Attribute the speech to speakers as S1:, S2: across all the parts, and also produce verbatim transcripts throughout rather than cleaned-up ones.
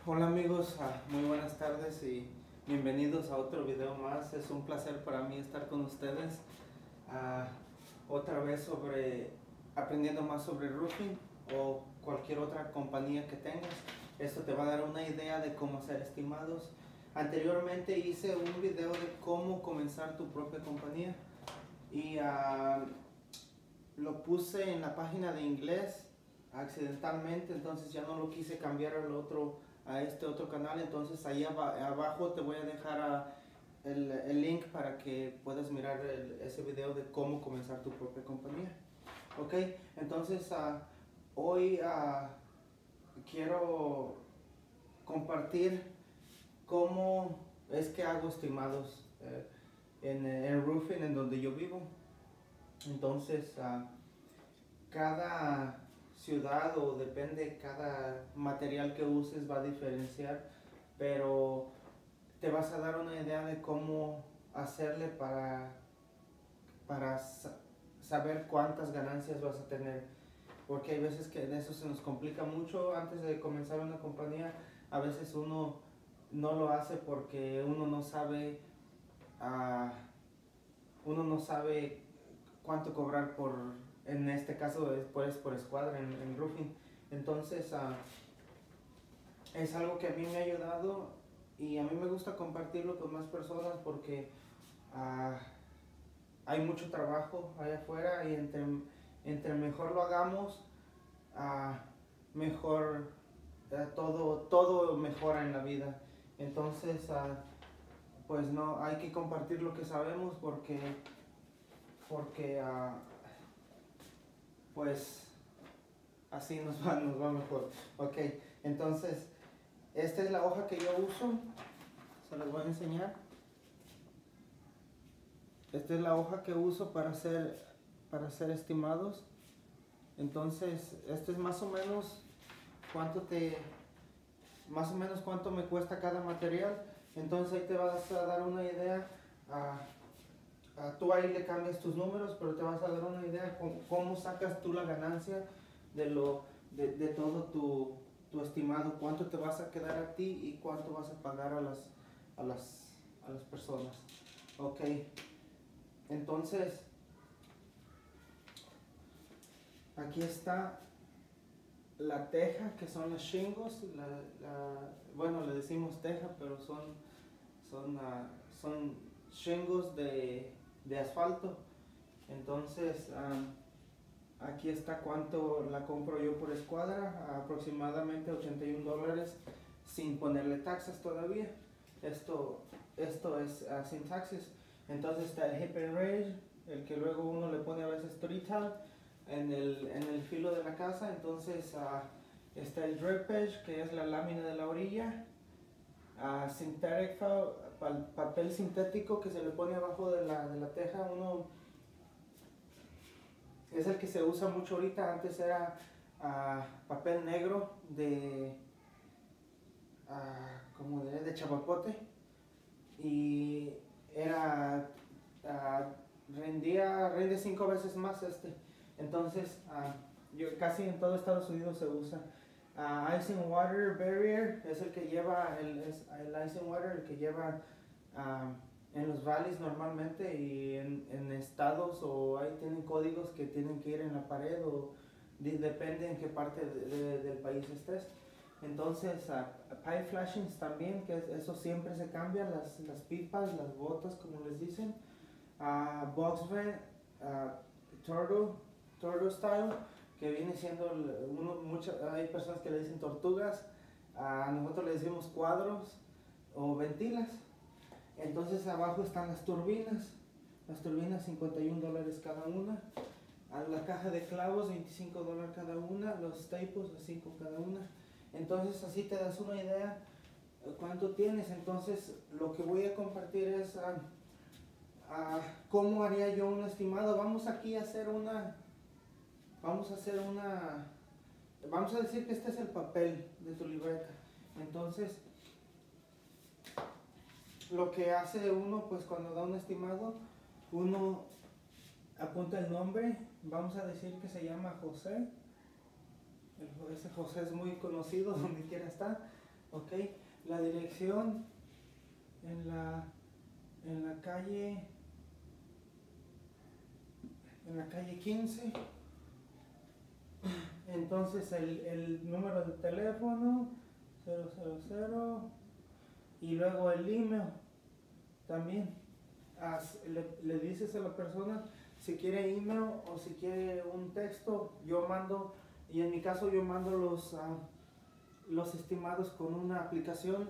S1: Hola amigos, ah, muy buenas tardes y bienvenidos a otro video más. Es un placer para mí estar con ustedes ah, otra vez sobre aprendiendo más sobre roofing o cualquier otra compañía que tengas. Esto te va a dar una idea de cómo hacer estimados. Anteriormente hice un video de cómo comenzar tu propia compañía y ah, lo puse en la página de inglés accidentalmente, entonces ya no lo quise cambiar al otro, a este otro canal. Entonces ahí aba- abajo te voy a dejar a- el, el link para que puedas mirar el- ese video de cómo comenzar tu propia compañía. Ok, entonces ah, hoy ah, quiero compartir cómo es que hago estimados eh, en el roofing en donde yo vivo. Entonces, ah, cada ciudad o depende, cada material que uses va a diferenciar, pero te vas a dar una idea de cómo hacerle para, para sa- saber cuántas ganancias vas a tener. Porque hay veces que en eso se nos complica mucho antes de comenzar una compañía. A veces uno no lo hace porque uno no sabe, ah, uno no sabe cuánto cobrar por, en este caso es pues por escuadra en, en roofing. Entonces uh, es algo que a mí me ha ayudado y a mí me gusta compartirlo con más personas porque uh, hay mucho trabajo allá afuera y entre, entre mejor lo hagamos, uh, mejor uh, todo, todo mejora en la vida. Entonces uh, pues no, hay que compartir lo que sabemos porque, porque uh, pues así nos va, nos va mejor. Ok, entonces, esta es la hoja que yo uso. Se las voy a enseñar. Esta es la hoja que uso para hacer, para hacer estimados. Entonces, esto es más o menos cuánto te, más o menos cuánto me cuesta cada material. Entonces ahí te vas a dar una idea. A, a, tú ahí le cambias tus números, pero te vas a dar una idea cómo, cómo sacas tú la ganancia de lo, de, de todo tu tu estimado, cuánto te vas a quedar a ti y cuánto vas a pagar a las, a las, a las personas. Ok, entonces aquí está la teja, que son los shingles. La, la, bueno, le decimos teja, pero son, son, uh, son shingles de, de asfalto. Entonces, um, aquí está cuánto la compro yo por escuadra, aproximadamente ochenta y un dólares sin ponerle taxas todavía. Esto, esto es uh, sin taxes. Entonces está el hip and raise, el que luego uno le pone a veces trital en el, en el filo de la casa. Entonces uh, está el drip edge, que es la lámina de la orilla. Uh, synthetic pa, papel sintético que se le pone abajo de la, de la teja. Uno es el que se usa mucho ahorita. Antes era uh, papel negro de uh, como de, de chapapote y era uh, rendía rinde cinco veces más este. Entonces uh, yo, casi en todo Estados Unidos se usa. Uh, Ice and Water Barrier es el que lleva el, es el Ice and Water el que lleva uh, en los valleys normalmente, y en, en estados o ahí tienen códigos que tienen que ir en la pared o de, depende en qué parte de, de, del país estés. Entonces uh, pipe flashings también, que es, eso siempre se cambia, las, las pipas, las botas como les dicen. Uh, box vent, uh, turtle, turtle style, que viene siendo uno, mucha, hay personas que le dicen tortugas, a uh, nosotros le decimos cuadros o ventilas. Entonces abajo están las turbinas, las turbinas cincuenta y un dólares cada una, a la caja de clavos veinticinco dólares cada una, los staples cinco cada una. Entonces así te das una idea cuánto tienes. Entonces lo que voy a compartir es uh, uh, cómo haría yo un estimado. Vamos aquí a hacer una, vamos a hacer una, vamos a decir que este es el papel de tu libreta. Entonces lo que hace uno, pues cuando da un estimado, uno apunta el nombre. Vamos a decir que se llama José. El, ese José es muy conocido donde quiera está. Ok, la dirección en la, en la calle, en la calle quince. Entonces el, el número de teléfono cero cero cero y luego el email también. As, le, le dices a la persona si quiere email o si quiere un texto, yo mando, y en mi caso yo mando los, uh, los estimados con una aplicación.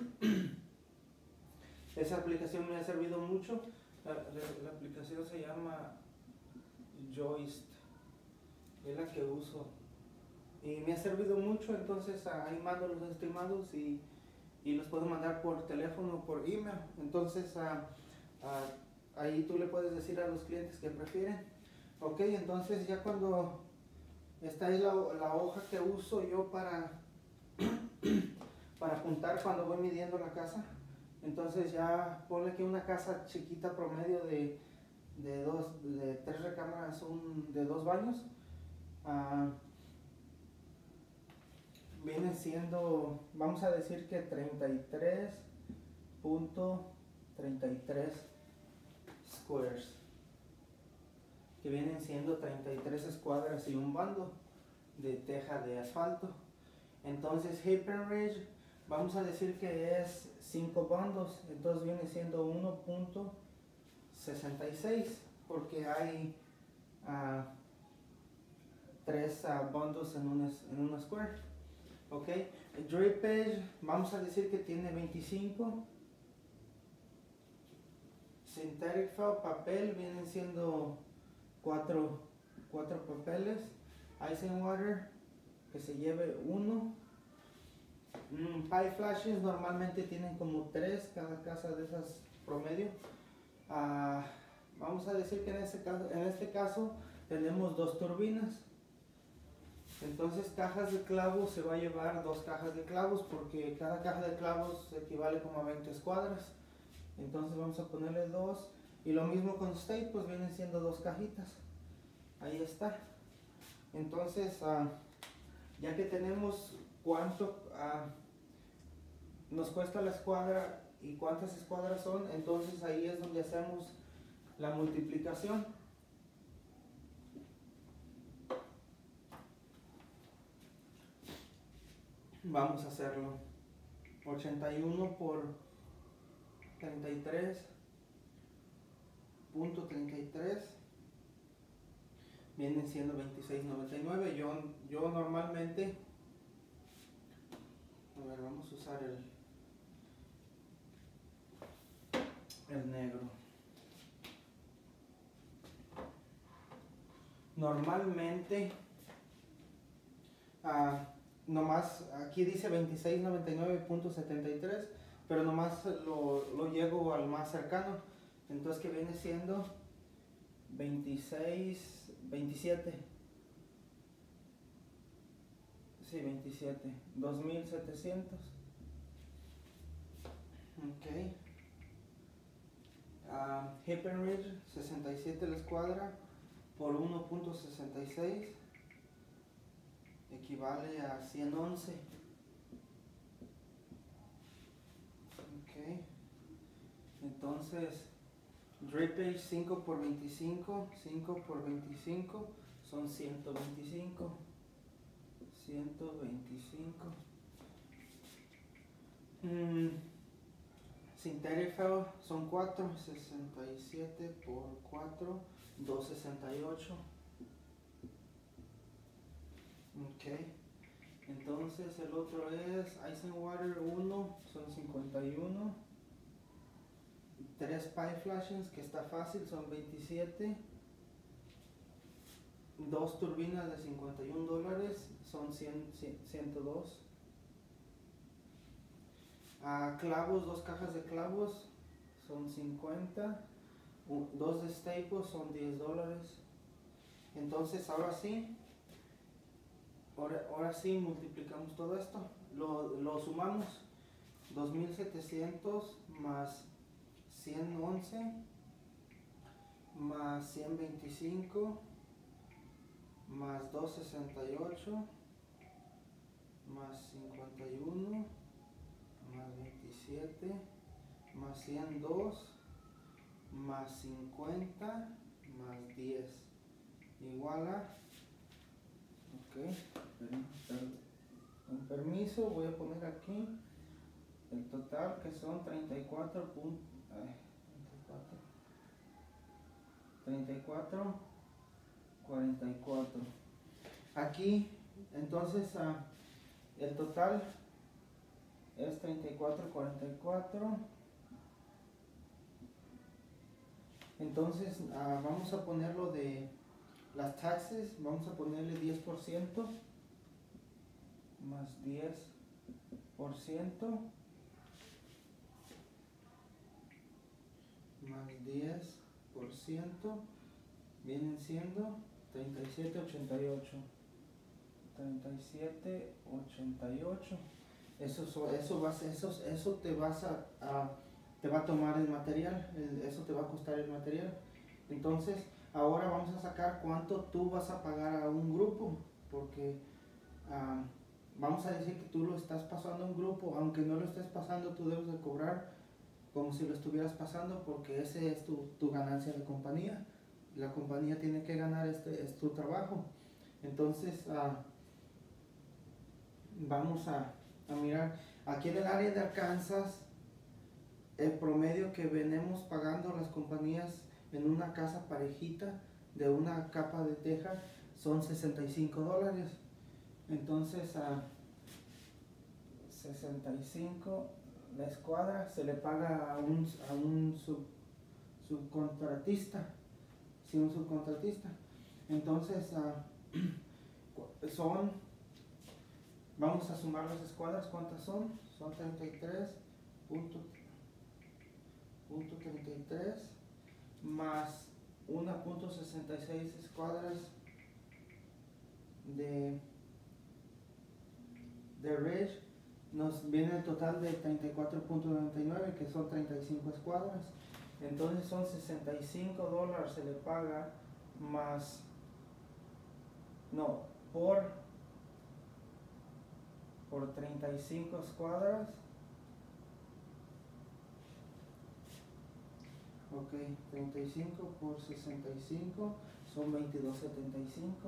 S1: Esa aplicación me ha servido mucho. La, la, la aplicación se llama Joist, es la que uso y me ha servido mucho. Entonces ahí mando los estimados y, y los puedo mandar por teléfono o por email. Entonces uh, uh, ahí tú le puedes decir a los clientes que prefieren. Ok, entonces ya cuando esta es la, la hoja que uso yo para para apuntar cuando voy midiendo la casa. Entonces ya ponle que una casa chiquita promedio de, de, dos, de tres recámaras, un, de dos baños, uh, viene siendo, vamos a decir que treinta y tres punto treinta y tres squares, que vienen siendo treinta y tres escuadras y un bando de teja de asfalto. Entonces Hippenridge, vamos a decir que es cinco bandos, entonces viene siendo uno punto sesenta y seis, porque hay uh, tres uh, bandos en una, en una square. Ok, el drapage, vamos a decir que tiene veinticinco. Synthetic felt, papel, vienen siendo cuatro, cuatro papeles. Ice and water, que se lleve uno. Mm, pie flashes normalmente tienen como tres cada casa de esas promedio. Uh, vamos a decir que en este caso, en este caso tenemos dos turbinas. Entonces cajas de clavos se va a llevar dos cajas de clavos, porque cada caja de clavos equivale como a veinte escuadras. Entonces vamos a ponerle dos. Y lo mismo con state, pues vienen siendo dos cajitas. Ahí está. Entonces uh, ya que tenemos cuánto uh, nos cuesta la escuadra y cuántas escuadras son, entonces ahí es donde hacemos la multiplicación. Vamos a hacerlo. ochenta y uno por treinta y tres punto treinta y tres vienen siendo veintiséis noventa y nueve. Yo, yo normalmente, a ver, vamos a usar el el negro. Normalmente uh, nomás aquí dice veintiséis noventa y nueve punto setenta y tres, pero nomás lo, lo llego al más cercano, entonces que viene siendo veintiséis veintisiete. Sí, veintisiete, dos mil setecientos. Ok. Uh, Hippenridge, sesenta y siete la escuadra por uno punto sesenta y seis equivale a ciento once. Ok. Entonces, drapage cinco por veinticinco, cinco por veinticinco son ciento veinticinco. ciento veinticinco. Mm. Synthetic felt son cuatro, sesenta y siete por cuatro, doscientos sesenta y ocho. Ok. Entonces el otro es Ice and Water uno, son cincuenta y uno. tres pie flashes, que está fácil, son veintisiete. Dos turbinas de cincuenta y uno dólares, son cien, ciento dos. Uh, clavos, dos cajas de clavos son cincuenta. Uh, dos de staples son diez dólares. Entonces ahora sí, ahora, ahora sí multiplicamos todo esto, lo, lo sumamos. dos mil setecientos más ciento once más ciento veinticinco más doscientos sesenta y ocho más cincuenta y uno más veintisiete, más ciento dos, más cincuenta, más diez, igual a, ok, con permiso voy a poner aquí el total, que son treinta y cuatro puntos, treinta y cuatro, cuarenta y cuatro. Aquí, entonces, uh, el total es treinta y cuatro, cuarenta y cuatro. Entonces, uh, vamos a ponerlo de las taxes, vamos a ponerle diez por ciento, más diez por ciento, más diez por ciento, vienen siendo treinta y siete ochenta y ocho. treinta y siete ochenta y ocho. Eso, eso, vas, eso, eso te vas a, a te va a tomar el material, el, eso te va a costar el material. Entonces, ahora vamos a sacar cuánto tú vas a pagar a un grupo, porque uh, vamos a decir que tú lo estás pasando a un grupo, aunque no lo estés pasando, tú debes de cobrar como si lo estuvieras pasando, porque ese es tu, tu ganancia de compañía. La compañía tiene que ganar, este es tu trabajo. Entonces, uh, vamos a, a mirar aquí en el área de Arkansas. El promedio que venimos pagando las compañías en una casa parejita de una capa de teja son sesenta y cinco dólares. Entonces a sesenta y cinco la escuadra se le paga a un, a un sub, subcontratista. Sí, un subcontratista. Entonces uh, son, vamos a sumar las escuadras, ¿cuántas son? Son treinta y tres punto treinta y tres más uno punto sesenta y seis escuadras de, de Ridge, nos viene el total de treinta y cuatro punto noventa y nueve, que son treinta y cinco escuadras. Entonces son sesenta y cinco dólares se le paga más, no, por, por treinta y cinco escuadras. Ok, treinta y cinco por sesenta y cinco son veintidós setenta y cinco.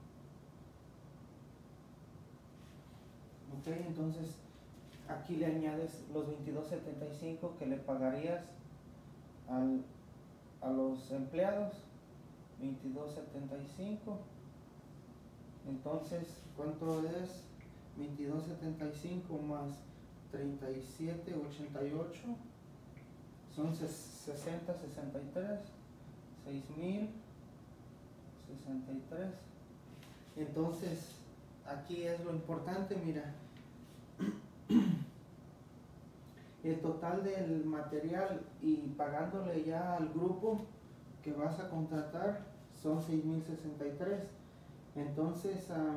S1: Ok, entonces aquí le añades los veintidós setenta y cinco que le pagarías al, a los empleados. veintidós setenta y cinco. Entonces, ¿cuánto es? veintidós setenta y cinco más treinta y siete ochenta y ocho. Son sesenta sesenta y tres, seis mil sesenta y tres. Entonces, aquí es lo importante, mira. El total del material y pagándole ya al grupo que vas a contratar son seis mil sesenta y tres. Entonces, uh,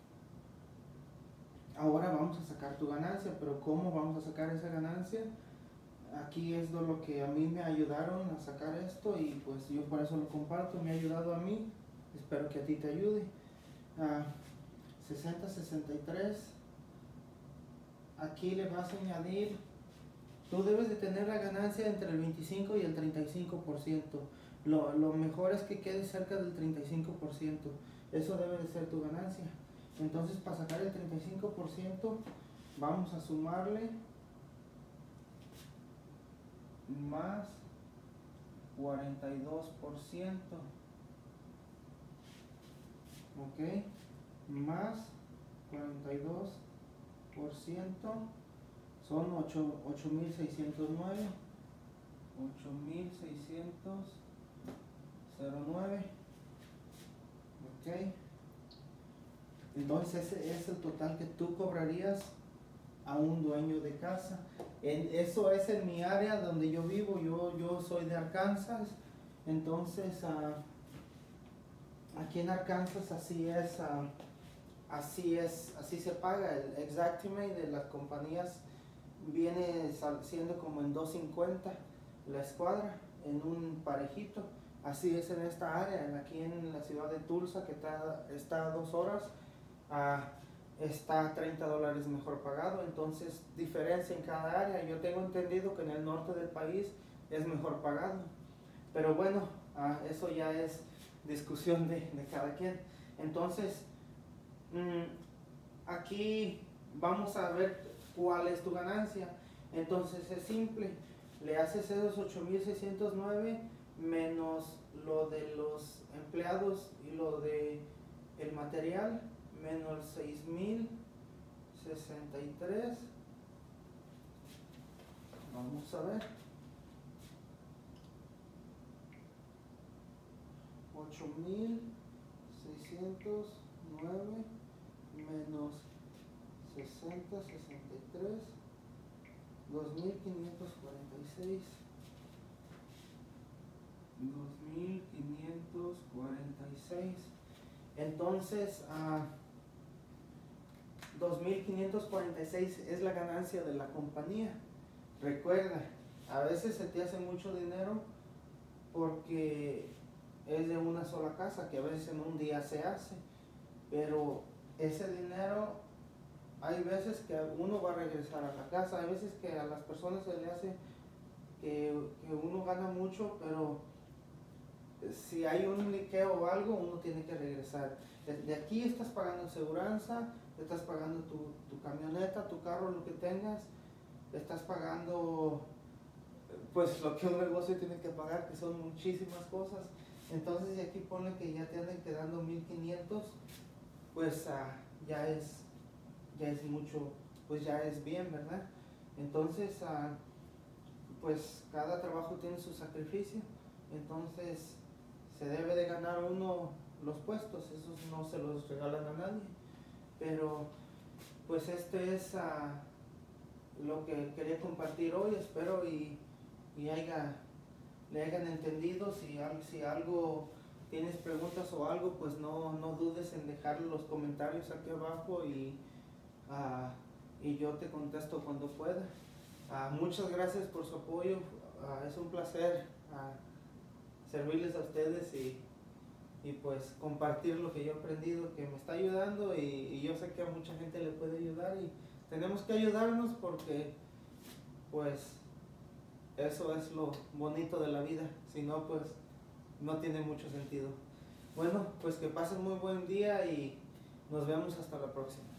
S1: ahora vamos a sacar tu ganancia, pero ¿cómo vamos a sacar esa ganancia? Aquí es lo que a mí me ayudaron a sacar esto y pues yo por eso lo comparto, me ha ayudado a mí, espero que a ti te ayude. Uh, sesenta sesenta y tres, aquí le vas a añadir, tú debes de tener la ganancia entre el veinticinco y el treinta y cinco por ciento. Lo, lo mejor es que quede cerca del treinta y cinco por ciento, eso debe de ser tu ganancia. Entonces, para sacar el treinta y cinco por ciento vamos a sumarle más cuarenta y dos por ciento, ok, más cuarenta y dos por ciento son ocho mil seiscientos nueve, ocho mil seiscientos nueve, ok. Entonces ese es el total que tú cobrarías a un dueño de casa. En, eso es en mi área donde yo vivo, yo, yo soy de Arkansas. Entonces uh, aquí en Arkansas así es, uh, así es, así se paga. El Xactimate de las compañías viene siendo como en dos cincuenta la escuadra, en un parejito. Así es en esta área, aquí en la ciudad de Tulsa, que está, está a dos horas. Uh, está treinta dólares mejor pagado, entonces diferencia en cada área. Yo tengo entendido que en el norte del país es mejor pagado, pero bueno, ah, eso ya es discusión de, de cada quien. Entonces, mmm, aquí vamos a ver cuál es tu ganancia. Entonces es simple, le haces esos ocho mil seiscientos nueve menos lo de los empleados y lo de el material, menos seis mil sesenta y tres. Vamos a ver, ocho mil seiscientos nueve menos sesenta, sesenta y tres, dos mil quinientos cuarenta y seis, dos mil quinientos cuarenta y seis. Entonces, uh, dos mil quinientos cuarenta y seis es la ganancia de la compañía. Recuerda, a veces se te hace mucho dinero porque es de una sola casa, que a veces en un día se hace, pero ese dinero hay veces que uno va a regresar a la casa, hay veces que a las personas se le hace que, que uno gana mucho, pero si hay un liqueo o algo, uno tiene que regresar. De aquí estás pagando seguranza, estás pagando tu, tu camioneta, tu carro, lo que tengas, estás pagando pues lo que un negocio tiene que pagar, que son muchísimas cosas. Entonces de aquí pone que ya te anden quedando mil quinientos, pues uh, ya es ya es mucho, pues ya es bien, ¿verdad? Entonces uh, pues cada trabajo tiene su sacrificio, entonces se debe de ganar uno los puestos, esos no se los regalan a nadie, pero pues este es uh, lo que quería compartir hoy. Espero y, y haya, le hayan entendido. Si, si algo tienes preguntas o algo, pues no, no dudes en dejar los comentarios aquí abajo y, uh, y yo te contesto cuando pueda. Uh, muchas gracias por su apoyo, uh, es un placer uh, servirles a ustedes y, y pues compartir lo que yo he aprendido, que me está ayudando, y, y yo sé que a mucha gente le puede ayudar, y tenemos que ayudarnos porque pues eso es lo bonito de la vida, si no pues no tiene mucho sentido. Bueno, pues que pasen muy buen día y nos vemos hasta la próxima.